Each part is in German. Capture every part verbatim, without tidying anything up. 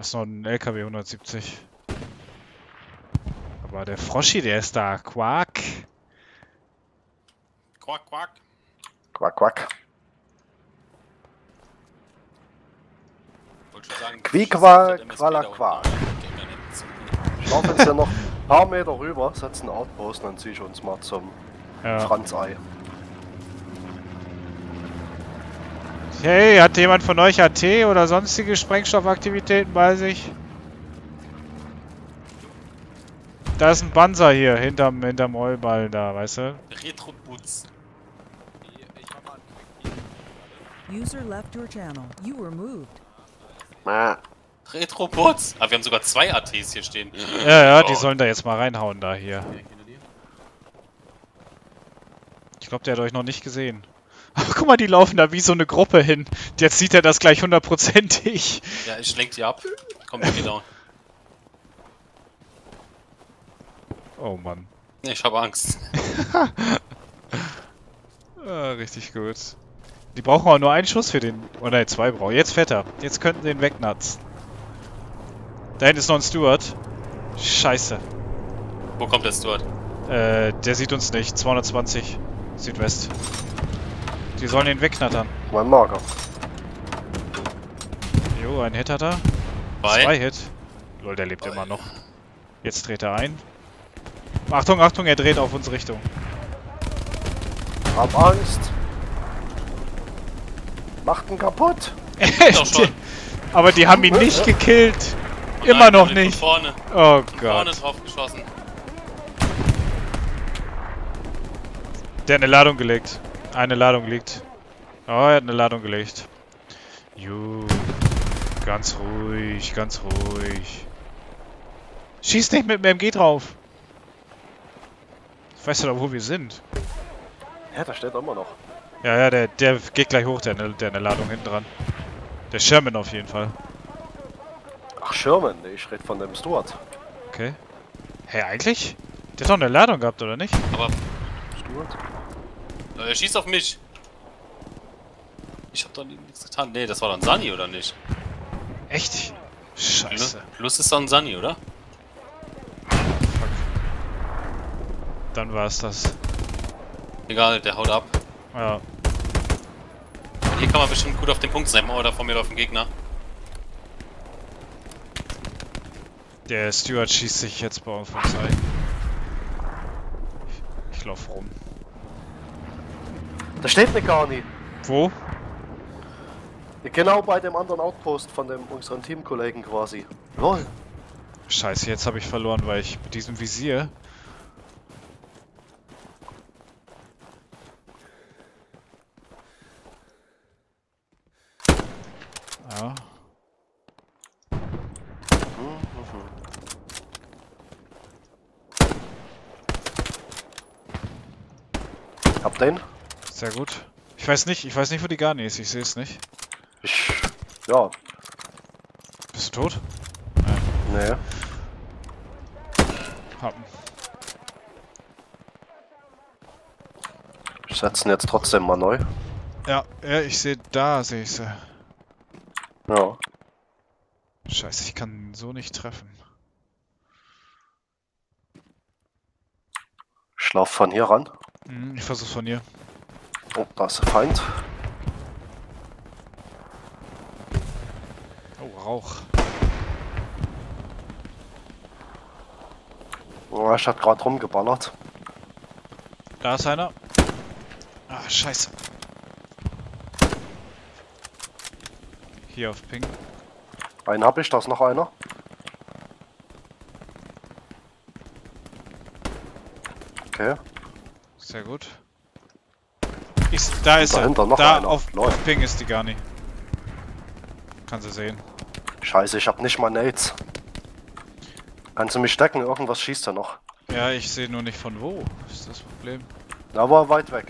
ist noch ein L K W hundertsiebzig. Aber der Froschi, der ist da. Quark. Quack, quack. Quack, quack. Wollte schon sagen, Quiek, schießt quack, mit M S P quack, da unten quack. auf den Gegner nicht. Schlafen Sie noch ein paar Meter rüber, setzen einen Outpost und dann ziehe ich uns mal zum Ja. Franzei. Hey, hat jemand von euch A T oder sonstige Sprengstoffaktivitäten bei sich? Da ist ein Panzer hier, hinterm, hinterm Rollball da, weißt du? Retro-Boots. User left your channel. You were moved. Ma. Retro-Boots. Ah, wir haben sogar zwei A Ts hier stehen. Ja, ja, die Oh. sollen da jetzt mal reinhauen, da hier. Ich glaube, der hat euch noch nicht gesehen. Ach, guck mal, die laufen da wie so eine Gruppe hin. Jetzt sieht er das gleich hundertprozentig. Ja, ich lenk die ab. Komm, wir gehen down. Oh Mann. Ich habe Angst. Ah, richtig gut. Die brauchen auch nur einen Schuss für den... Oh nein, zwei brauchen. Jetzt fährt er. Jetzt könnten sie ihn wegnutzen. Da hinten ist noch ein Steward. Scheiße. Wo kommt der Stuart? Äh, der sieht uns nicht. zweihundertzwanzig Südwest. Die sollen ihn wegknattern. Mein Marker. Jo, ein Hit hat er. Bei? Zwei Hit. Lol, der lebt immer noch. Jetzt dreht er ein. Achtung, Achtung, er dreht auf unsere Richtung. Hab Angst. Macht ihn kaputt. Doch schon. Aber die haben ihn nicht gekillt. Oh Immer nein, noch der nicht. Von vorne. Oh Vorne Gott. drauf geschossen. Der hat eine Ladung gelegt. Eine Ladung liegt. Oh, er hat eine Ladung gelegt. Jo. Ganz ruhig, ganz ruhig. Schieß nicht mit dem M G drauf. Weißt du doch, wo wir sind? Ja, da steht immer noch. Ja, ja, der, der geht gleich hoch, der, der eine Ladung hinten dran. Der Sherman auf jeden Fall. Ach, Sherman, nee, ich rede von dem Stuart. Okay. Hey, eigentlich? Der hat doch eine Ladung gehabt, oder nicht? Aber Stuart? äh, er schießt auf mich. Ich hab doch nichts getan. Nee, das war dann Sunny, oder nicht? Echt? Scheiße. Plus ist dann Sunny, oder? Fuck. Dann war es das. Egal, der haut ab. Ja. Hier kann man bestimmt gut auf den Punkt sein. Oder von mir auf den Gegner. Der Steward schießt sich jetzt bei uns vorbei. Ich, ich lauf rum. Da steht eine Garni. Wo? Genau bei dem anderen Outpost von dem unseren Teamkollegen quasi. Lol. Scheiße, jetzt habe ich verloren, weil ich mit diesem Visier... Ja. Hab den. Sehr gut. Ich weiß nicht, ich weiß nicht, wo die Garni ist, ich sehe es nicht. Ich. Ja. Bist du tot? Nee. Happen. Ich setze ihn jetzt trotzdem mal neu. Ja, ja, ich sehe, da sehe ich sie. Ja. Scheiße, ich kann so nicht treffen. Ich lauf von hier ran. Hm, ich versuch's von hier. Oh, da ist der Feind. Oh, Rauch. Oh, ich hab gerade rumgeballert. Da ist einer. Ah, scheiße. Hier auf Ping. Einen hab ich, da ist noch einer. Okay. Sehr gut. Ist, da ist er. Dahinter noch Da einer. auf, Läuft. auf Ping ist die Garni. Kann sie sehen. Scheiße, ich hab nicht mal Nades. Kannst du mich stecken? Irgendwas schießt er noch. Ja, ich sehe nur nicht von wo. Ist das Problem. Da war er weit weg.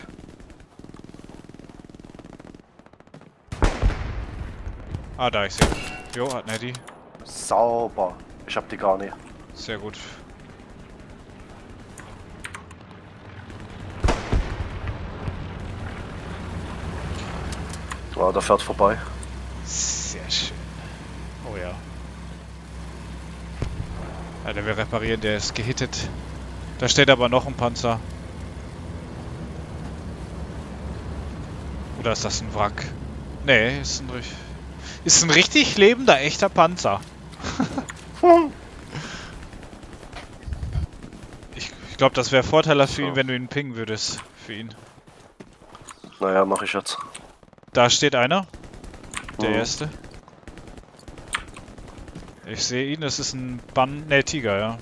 Ah, da ich sehe. Jo, hat Nettie. Sauber. Ich hab die gar nicht. Sehr gut. Ja, der fährt vorbei. Sehr schön. Oh ja. Ja, der will reparieren, der ist gehittet. Da steht aber noch ein Panzer. Oder ist das ein Wrack? Nee, ist ein, ist ein richtig lebender, echter Panzer. ich ich glaube, das wäre vorteilhaft für ihn, wenn du ihn pingen würdest. Für ihn. Naja, mache ich jetzt. Da steht einer. Der Mhm. erste. Ich sehe ihn, es ist ein Bann... Ne, Tiger, ja.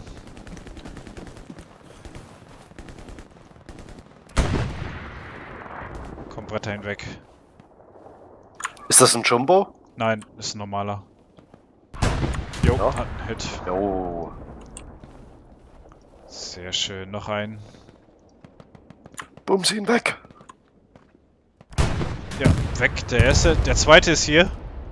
Komm, Bretter hinweg. Ist das ein Jumbo? Nein, ist ein normaler. Jo, Ja. hat einen Hit. Jo. Sehr schön, noch ein. Bums ihn weg. Ja, weg, der erste. Der zweite ist hier.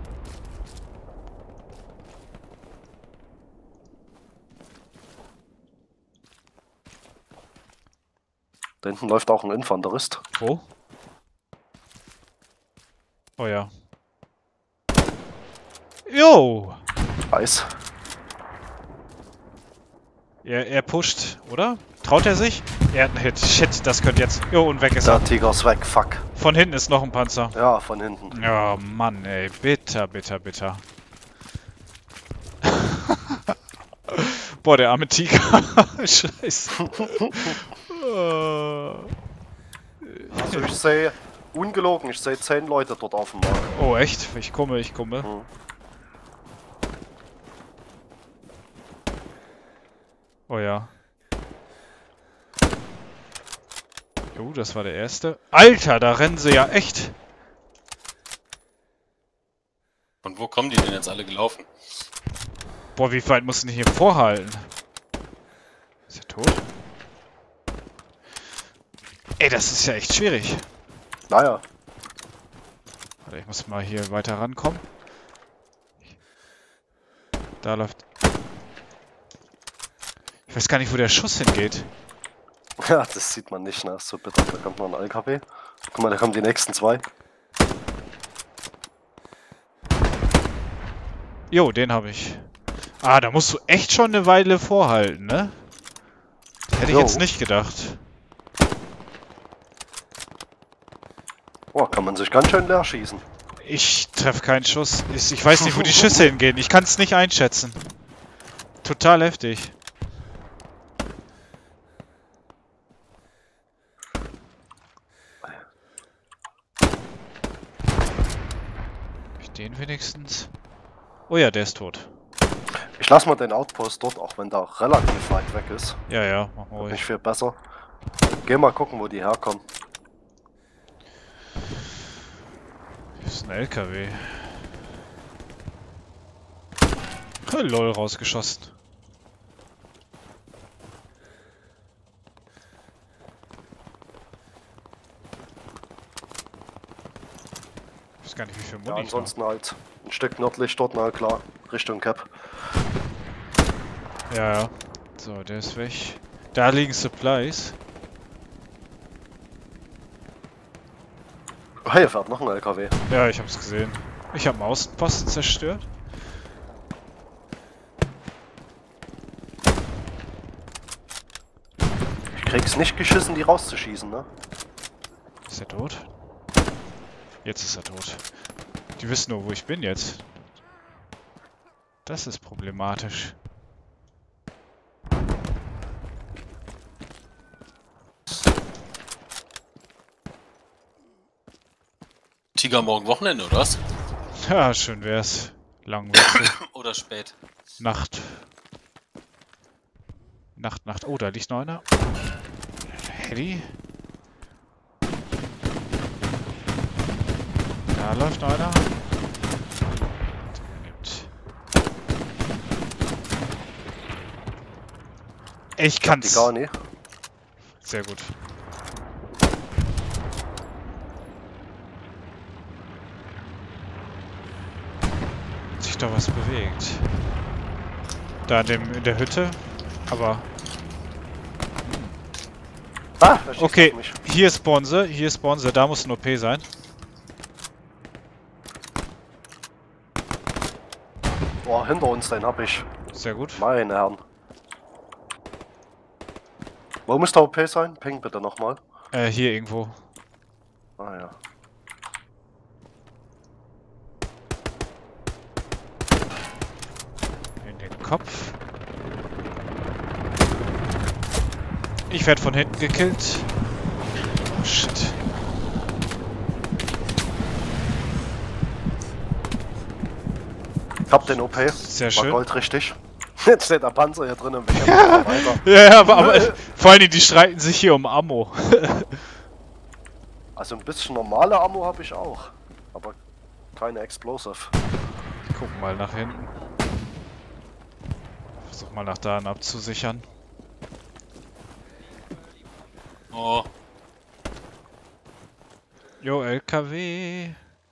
Da hinten läuft auch ein Infanterist. Wo? Oh ja. Jo! Weiß. Er, er pusht, oder? Traut er sich? Er hat einen Hit. Shit, das könnte jetzt... Jo, und weg ist er. Der Tiger ist weg, fuck. Von hinten ist noch ein Panzer. Ja, von hinten. Oh Mann, ey. Bitter, bitter, bitter. Boah, der arme Tiger. Scheiße. Oh. Also ich sehe, ungelogen, ich sehe zehn Leute dort auf dem Markt. Oh, echt? Ich komme, ich komme. Hm. Oh ja. Jo, das war der erste. Alter, da rennen sie ja echt. Und wo kommen die denn jetzt alle gelaufen? Boah, wie weit mussten die hier vorhalten? Ist er tot? Ey, das ist ja echt schwierig. Naja, Warte, ich muss mal hier weiter rankommen. Da läuft... Ich weiß gar nicht, wo der Schuss hingeht. ja, das sieht man nicht, ne? So bitter, da kommt noch ein L K W. Guck mal, da kommen die nächsten zwei. Jo, den habe ich. Ah, da musst du echt schon eine Weile vorhalten, ne? Hätte ich Jo. jetzt nicht gedacht. Oh, kann man sich ganz schön leer schießen. Ich treffe keinen Schuss. Ich, ich weiß nicht, wo die Schüsse hingehen. Ich kann es nicht einschätzen. Total heftig. Hab ich den wenigstens? Oh ja, der ist tot. Ich lasse mal den Outpost dort, auch wenn der relativ weit weg ist. Ja, ja, machen wir ruhig. Nicht viel besser. Geh mal gucken, wo die herkommen. Das ist ein L K W. Lol, rausgeschossen. Ich weiß gar nicht, wie viel Ja, Muni ich noch. ansonsten halt ein Stück nördlich dort, na klar, Richtung Cap. Ja, ja. So, der ist weg. Da liegen Supplies. Oh, hier fährt noch ein L K W. Ja, ich hab's gesehen. Ich hab einen Außenposten zerstört. Ich krieg's nicht geschissen, die rauszuschießen, ne? Ist er tot? Jetzt ist er tot. Die wissen nur, wo ich bin jetzt. Das ist problematisch. Tiger morgen Wochenende, oder was? Ja, schön wär's. Lang Wechsel. Oder spät? Nacht. Nacht, Nacht. Oh, da liegt noch einer. Heli. Da läuft noch einer. Nimmt. Ich Die kann's. gar nicht. Sehr gut. Hat sich da was bewegt. Da in, dem, in der Hütte. Aber. Ah, da schießt Okay, auf mich. hier spawnen sie. Hier spawnen sie. Da muss ein O P sein. Oh, hinter uns, den hab ich. Sehr gut. Meine Herren. Wo muss der O P sein? Ping bitte nochmal. Äh, hier irgendwo. Ah ja. In den Kopf. Ich werde von hinten gekillt. Oh, shit. Ich hab den O P. Sehr War schön. Gold richtig. Jetzt steht der Panzer hier drin und wir kämpfen weiter. Ja, ja, aber, aber vor allen Dingen, die streiten sich hier um Ammo. Also ein bisschen normale Ammo habe ich auch. Aber keine Explosive. Guck mal nach hinten. Versuch mal nach da abzusichern. Oh. Jo, L K W.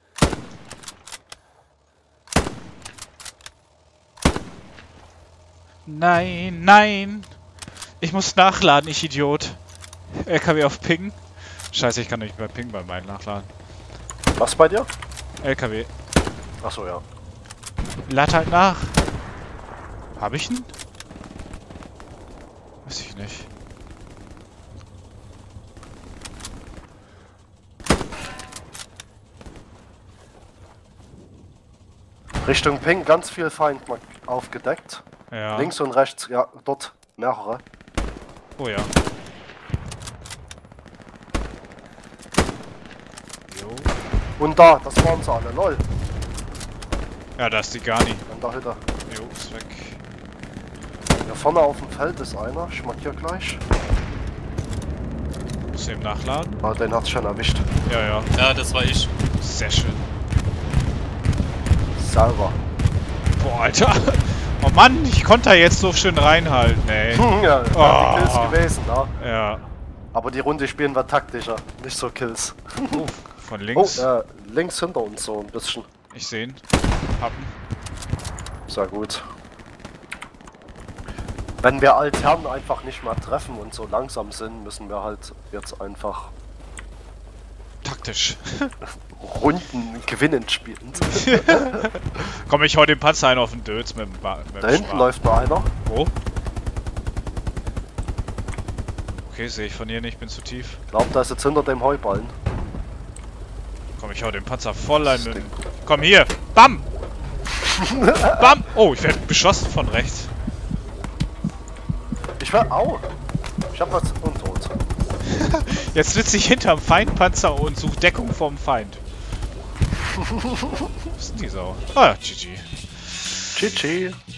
Nein, nein! Ich muss nachladen, ich Idiot. L K W auf Ping. Scheiße, ich kann nicht mehr Ping bei meinen nachladen. Was bei dir? L K W. Achso, ja. Lad halt nach. Hab ich ihn? Weiß ich nicht. Richtung Ping ganz viel Feind mal aufgedeckt. Ja. Links und rechts, ja, dort mehrere. Oh ja. Jo. Und da, das waren sie alle, lol. Ja, da ist die Garni. An der Hütte. Jo, ist weg. Hier vorne auf dem Feld ist einer, ich markiere gleich. Muss eben nachladen. Ah, den hat's schon erwischt. Ja, ja. Ja, das war ich. Sehr schön. Sauber. Boah, Alter. Oh Mann, ich konnte da jetzt so schön reinhalten, ey. Ja, das Oh. waren die Kills gewesen, ne? Ja. Aber die Runde spielen wir taktischer, nicht so Kills. Oh, von Oh, links. äh, links hinter uns so ein bisschen. Ich sehe ihn. Hab ihn. Sehr gut. Wenn wir Altern einfach nicht mehr treffen und so langsam sind, müssen wir halt jetzt einfach Taktisch. Runden gewinnend spielen. Komm, ich hau den Panzer ein auf den Dötz mit dem, ba mit Da dem hinten Schwan. läuft noch einer. Wo? Okay, sehe ich von hier nicht, bin zu tief. Ich glaube, da ist jetzt hinter dem Heuballen. Komm, ich hau den Panzer voll ein mit. Ding. Komm hier! Bam! Bam! Oh, ich werde beschossen von rechts. Ich war. Au! Ich hab was untot. Jetzt sitze ich hinterm Feindpanzer und suche Deckung vom Feind. Was ist denn die Sau? Ah, G G. G G.